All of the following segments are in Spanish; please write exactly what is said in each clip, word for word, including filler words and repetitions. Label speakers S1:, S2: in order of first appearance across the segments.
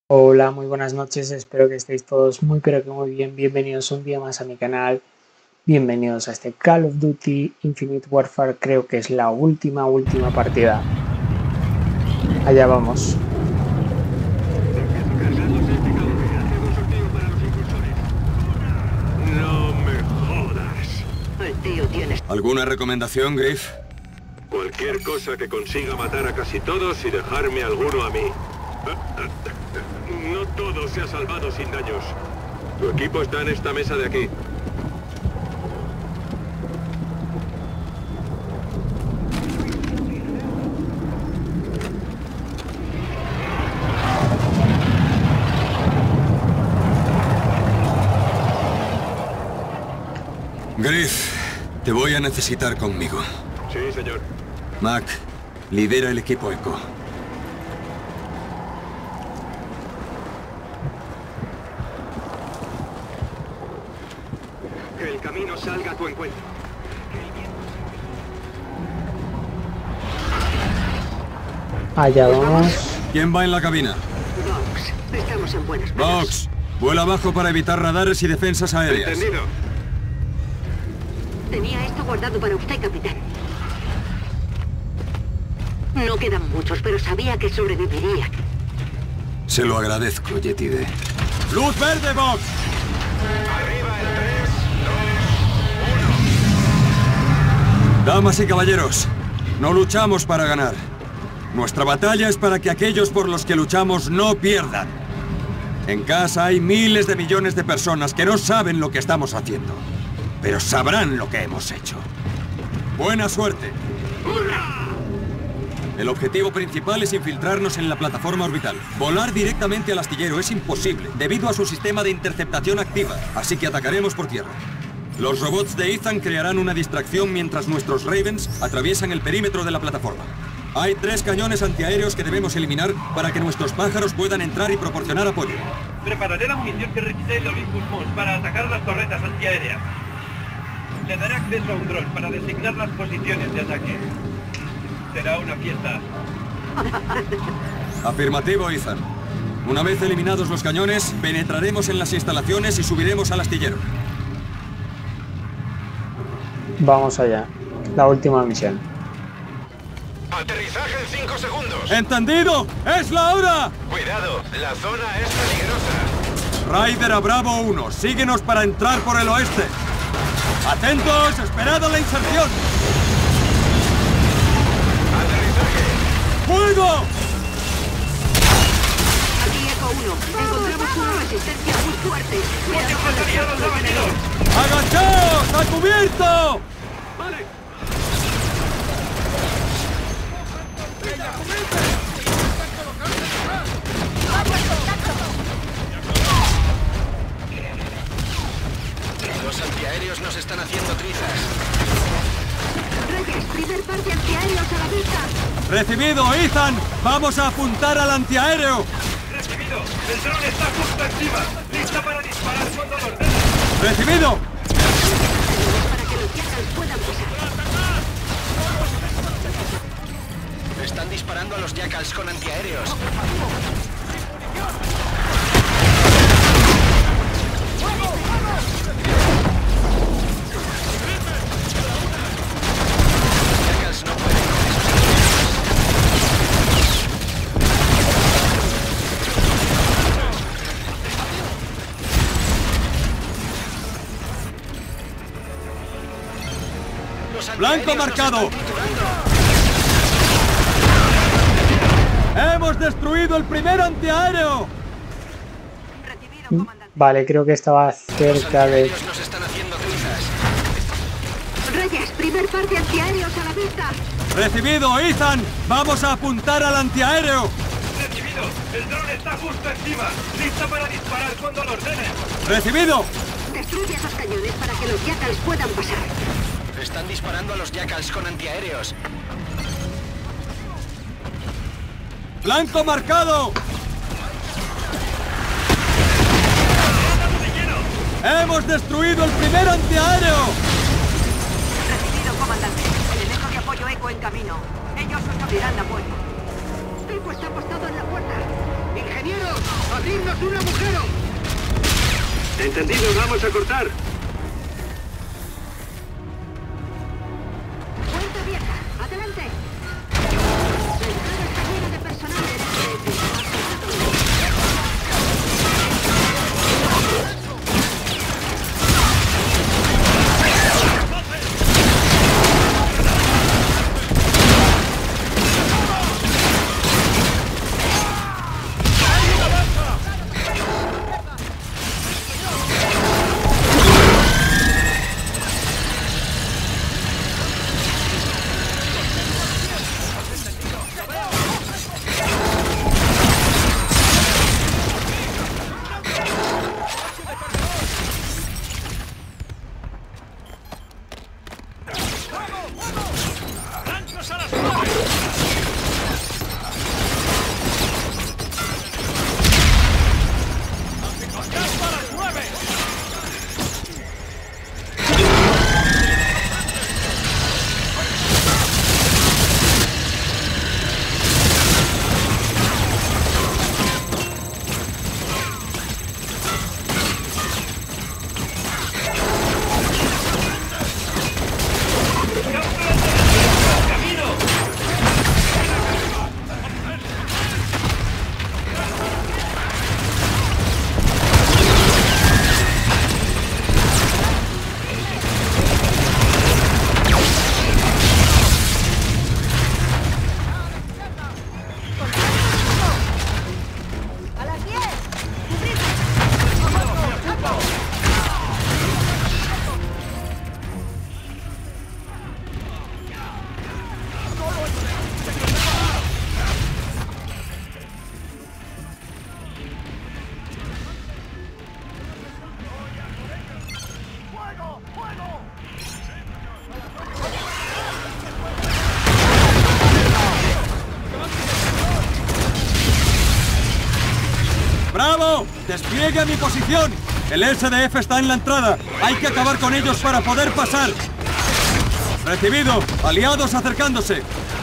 S1: Hola, muy buenas noches, espero que estéis todos muy pero que muy bien, bienvenidos un día más a mi canal, bienvenidos a este Call of Duty Infinite Warfare, creo que es la última, última partida. Allá vamos.
S2: No me jodas.
S3: El tío tiene...
S4: ¿Alguna recomendación, Griff?
S2: Cualquier cosa que consiga matar a casi todos y dejarme alguno a mí. No todo se ha salvado sin daños. Tu equipo está en esta mesa de aquí.
S4: Griff, te voy a necesitar conmigo.
S2: Sí, señor.
S4: Mac, lidera el equipo Echo.
S2: Que el camino salga a tu encuentro.
S1: Allá vamos.
S4: ¿Quién va en la cabina?
S3: Vox, estamos en buenas manos.
S4: Vox, vuela abajo para evitar radares y defensas aéreas.
S2: Entendido.
S3: Tenía esto guardado para usted, capitán. No quedan muchos, pero sabía que sobreviviría.
S4: Se lo agradezco, Yetide. ¡Luz verde, Vox!
S2: Arriba el tres, dos,
S4: Damas y caballeros, no luchamos para ganar. Nuestra batalla es para que aquellos por los que luchamos no pierdan. En casa hay miles de millones de personas que no saben lo que estamos haciendo, pero sabrán lo que hemos hecho. ¡Buena suerte! El objetivo principal es infiltrarnos en la plataforma orbital. Volar directamente al astillero es imposible, debido a su sistema de interceptación activa, así que atacaremos por tierra. Los robots de Ethan crearán una distracción mientras nuestros Ravens atraviesan el perímetro de la plataforma. Hay tres cañones antiaéreos que debemos eliminar para que nuestros pájaros puedan entrar y proporcionar apoyo.
S5: Prepararé la munición que requise el Olympus Mons para atacar las torretas antiaéreas. Le daré acceso a un dron para designar las posiciones de ataque. Será una fiesta.
S4: Afirmativo, Ethan. Una vez eliminados los cañones, penetraremos en las instalaciones y subiremos al astillero.
S1: Vamos allá, la última misión.
S2: aterrizaje en cinco segundos.
S4: ¡Entendido! ¡Es la hora!
S2: Cuidado, la zona es peligrosa.
S4: Ryder a Bravo uno, síguenos para entrar por el oeste. ¡Atentos! ¡Esperad a la inserción!
S2: Aterrizaje.
S4: ¡Fuego!
S3: Aquí Eco uno. Encontramos una resistencia muy fuerte.
S5: ¡Aliados abatidos!
S4: ¡Agachaos! ¡A cubierto!
S2: Vale.
S6: Los antiaéreos nos están haciendo trizas.
S3: Reyes, primer parte antiaéreos a la vista.
S4: ¡Recibido, Ethan! ¡Vamos a apuntar al antiaéreo!
S5: ¡Recibido! ¡El dron está justo encima! ¡Lista para disparar cuando lo ordene!
S4: ¡Recibido!
S3: Para que los Jackals puedan pasar.
S6: Están disparando a los Jackals con antiaéreos. Jackals no pueden con esos antiaéreos. Los
S4: ¡Blanco
S6: antiaéreos nos
S4: marcado!
S6: están triturando.
S4: ¡Hemos destruido el primer antiaéreo!
S3: Recibido, comandante.
S1: Vale, creo que estaba
S6: Los
S1: cerca de...
S6: antiaéreos nos están haciendo trizas.
S3: Reyes, primer parte antiaéreos a la vista.
S4: ¡Recibido, Ethan! ¡Vamos a apuntar al antiaéreo!
S5: ¡Recibido! ¡El dron está justo encima! ¡Lista para disparar cuando lo ordene!
S4: ¡Recibido!
S3: Destruye esos cañones para que los Jackals puedan pasar.
S6: Están disparando a los Jackals con antiaéreos.
S4: ¡Blanco marcado! ¡Hemos destruido el primer antiaéreo!
S3: Recibido, comandante. Elemento de apoyo Eco en camino. Ellos nos abrirán la puerta. Eco está apostado en la puerta. ¡Ingenieros!
S5: ¡Abridnos un agujero!
S2: Entendido, vamos a cortar.
S3: Puerta abierta. Adelante. La entrada está llena de personal.
S4: ¡Bravo! ¡Despliegue a mi posición! El S D F está en la entrada. Hay que acabar con ellos para poder pasar. Recibido. Aliados acercándose.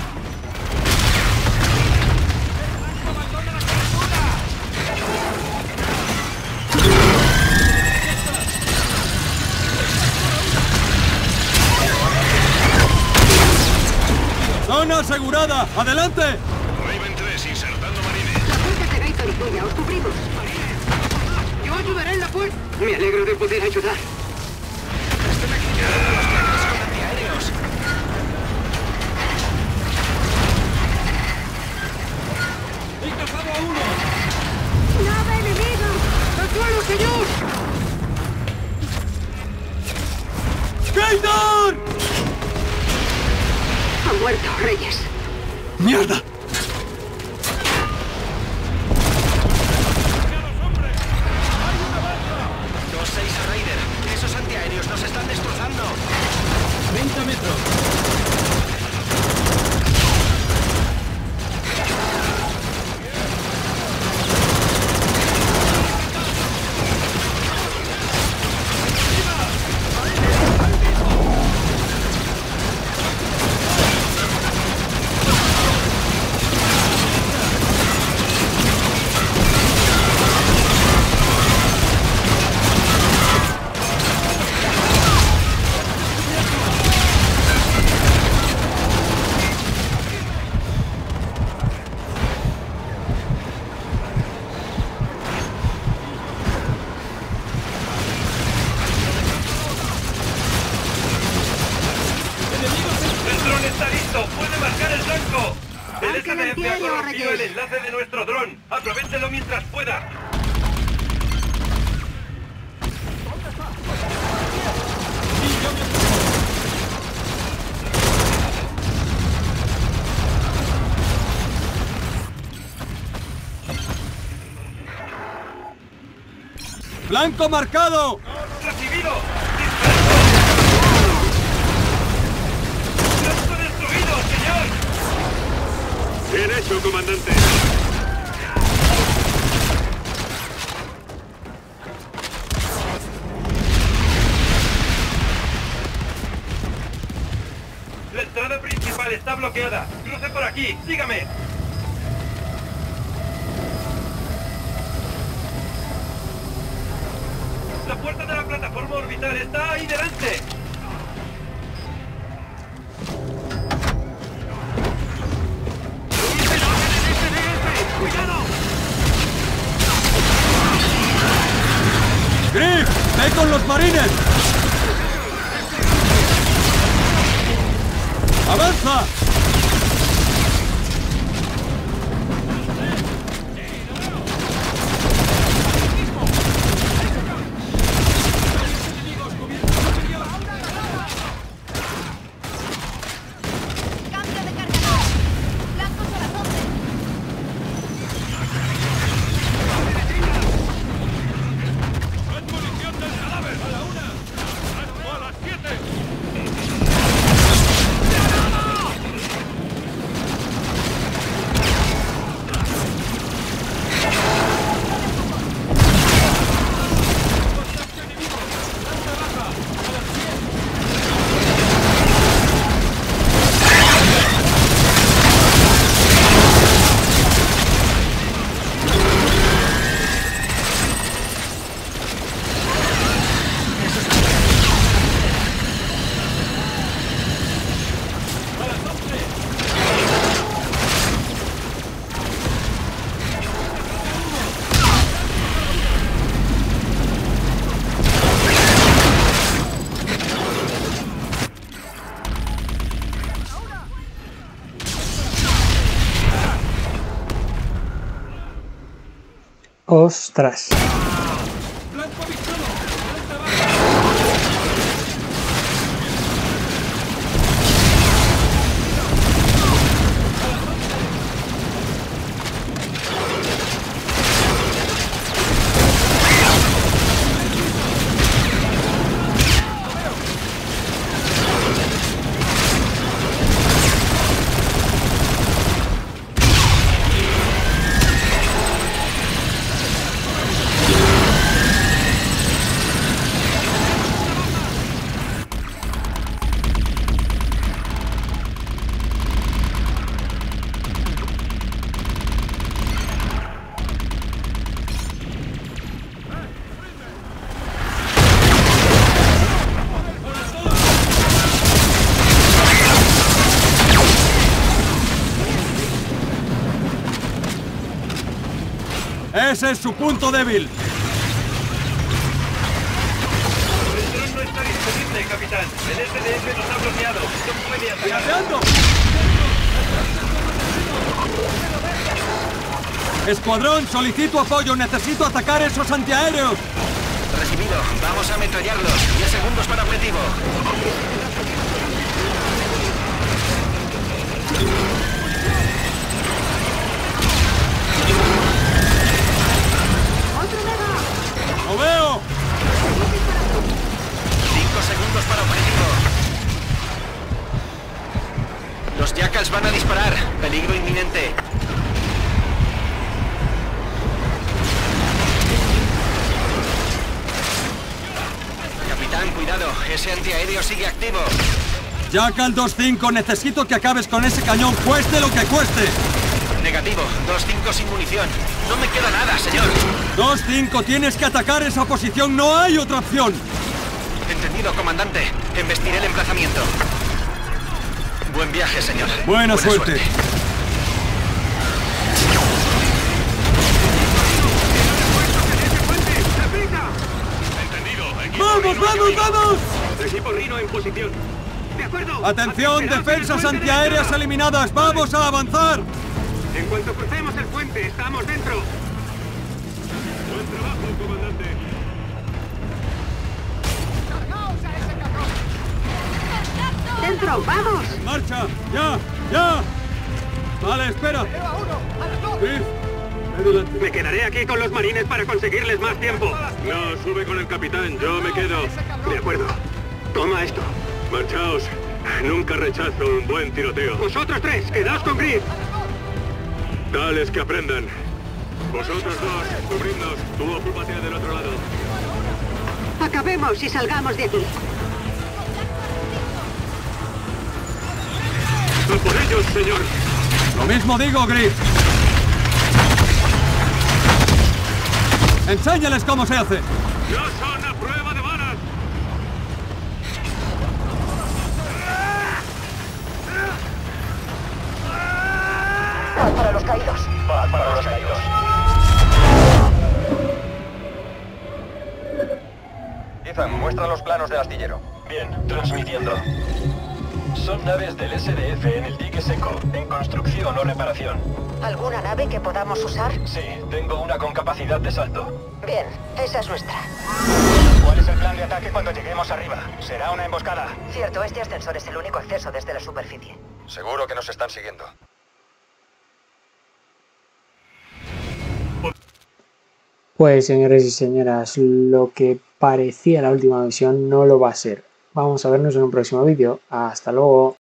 S4: ¡Zona asegurada! ¡Adelante!
S6: Raven tres, insertando marines.
S3: La puerta será tuya. Os cubrimos.
S5: ¡Yo ayudaré en la puerta! Me alegro de poder ayudar.
S6: Están aquí cargando los jacals con antiaéreos.
S5: ¡He cazado a uno!
S3: ¡Nave enemiga!
S5: ¡Al suelo, señor!
S4: ¡Gator!
S3: Ha muerto, Reyes.
S4: ¡Mierda!
S6: dos seis a Raider. Esos antiaéreos nos están destrozando.
S5: veinte metros. ¡Está listo! ¡Puede marcar el blanco! El S D F ha corrompido el enlace de nuestro dron. ¡Aprovechenlo mientras pueda!
S4: ¡Blanco marcado!
S5: ¡Recibido! ¡Blanco destruido, señor!
S2: Bien hecho, comandante.
S5: La entrada principal está bloqueada. Cruce por aquí. Sígame. puerta de la plataforma orbital está ahí delante.
S3: ¡Cuidado!
S4: ¡Griff! ¡Ve con los marines! ¡Avanza!
S7: ¡Cambio de cargador! ¡Blancos a las once!
S2: ¡Munición del cadáver! ¡A la una! ¡Blanco a las siete!
S1: ¡Ostras!
S4: ¡Ese es su punto débil!
S5: El dron no está disponible, capitán. El S D F nos ha bloqueado. No puede atacar.
S4: ¡Pirateando! Escuadrón, solicito apoyo. Necesito atacar esos antiaéreos.
S6: Recibido. Vamos a ametrallarlos. diez segundos para objetivo.
S4: ¡Lo veo!
S6: cinco segundos para objetivo. Los Jackals van a disparar. Peligro inminente. Capitán, cuidado. Ese antiaéreo sigue activo.
S4: Jackal dos cinco, necesito que acabes con ese cañón, cueste lo que cueste.
S6: Negativo. dos cinco sin munición. No me queda nada, señor.
S4: dos cinco, tienes que atacar esa posición, no hay otra opción.
S6: Entendido, comandante. Embestiré el emplazamiento. Buen viaje, señor.
S4: Buena suerte. ¡Vamos, vamos, vamos!
S2: Equipo Rhino en posición.
S3: ¡De acuerdo!
S4: Atención, defensas antiaéreas eliminadas, vamos a avanzar.
S3: En cuanto crucemos el puente, estamos dentro.
S2: Buen trabajo, comandante.
S3: ¡Dentro! ¡Vamos!
S4: ¡Marcha! ¡Ya! ¡Ya! Vale, espera. Griff, ve delante.
S3: Me quedaré aquí con los marines para conseguirles más tiempo.
S2: No, sube con el capitán, yo me quedo.
S3: De acuerdo. Toma esto.
S2: Marchaos. Nunca rechazo un buen tiroteo.
S3: Vosotros tres, quedaos con Griff.
S2: Tales que aprendan. Vosotros dos, cubridnos. Tú ocúpate del otro lado.
S3: Acabemos y salgamos de aquí.
S2: ¡A por ellos, señor!
S4: Lo mismo digo, Griff. Enséñales cómo se hace.
S2: ¡No son a prueba!
S8: Ethan, muestra los planos del astillero.
S9: Bien, transmitiendo. Son naves del S D F en el dique seco, en construcción o reparación.
S3: ¿Alguna nave que podamos usar?
S9: Sí, tengo una con capacidad de salto.
S3: Bien, esa es nuestra.
S8: ¿Cuál es el plan de ataque cuando lleguemos arriba? ¿Será una emboscada?
S3: Cierto, este ascensor es el único acceso desde la superficie.
S8: Seguro que nos están siguiendo.
S1: Pues señores y señoras, lo que parecía la última misión no lo va a ser. Vamos a vernos en un próximo vídeo. Hasta luego.